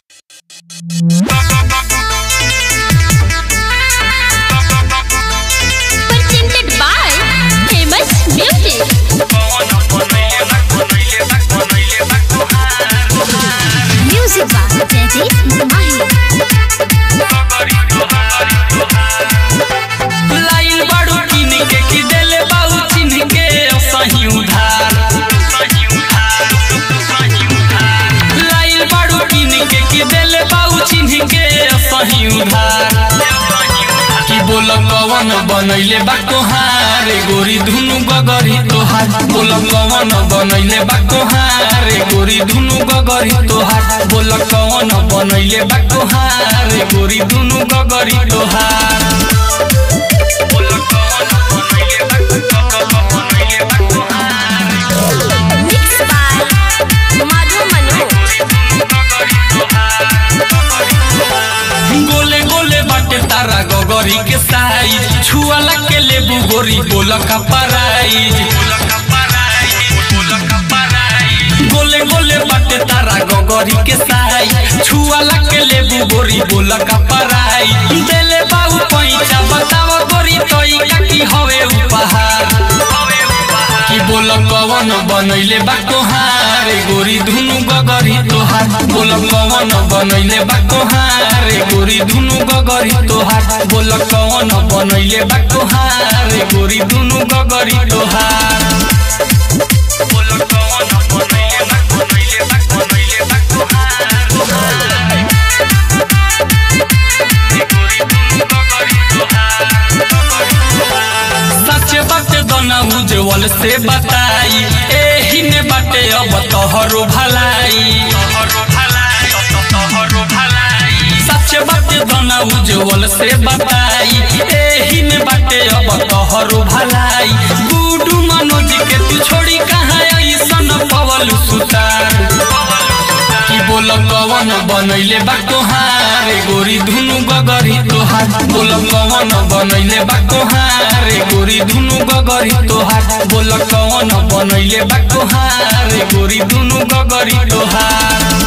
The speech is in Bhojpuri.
Presented by Famous Music. Music by Jaideep Mahi. लाइल बाड़ू किन के कि देले बाऊ चिन के सही उधार। लाइल बाड़ू किन के कि देले बाऊ चिन के सही उधार। कि बोल कवन बनैले बा तोहार गोरी धुनु गगरी तोहार। बोल कवन बनैले बा तोहार गोरी धुनु गगरी तोहार। बोल कवन बनैले बा तोहार गोरी धुनु गगरी तोहार। Mixed by Madhu Manu. गोले गोले बाटे तारा गगरी के साइज छुआला के लेबू गोरी बोल का प्राइज। गोले गोले बाटे तारा गगरी के साइज छुआला के लेबू गोरी बोल का प्राइज। देले बाऊ पैसा बताव गोरी तोई का की हवे उपहार। कि बोल कवन बनैले बा तोहार गोरी धुनु गगरी तोहार। बोल कवन बनैले बा तोहार गोरी धुनु गगरी तोहार। बोल कवन बनैले बा तोहार गोरी धुनु गगरी तोहार। बोल कवन बनैले बा सच बात दोना उज्जवल से बताई एही ने बाटे अब तोहरो भलाई। सच बात दोना उज्जवल से बताई एही ने बाटे अब तोहरो भलाई। गुडू मनोज के तू छोड़ी कहाँ ऐसन पवल सुतार। कि बोल कवन बनैले बा तोहार गोरी धुनु गगरी तोहार। बोल कवन बनैले बा तोहार गोरी धुनु गगरी तोहार। बोल कवन बनैले बा तोहार गोरी धुनु गगरी तोहार।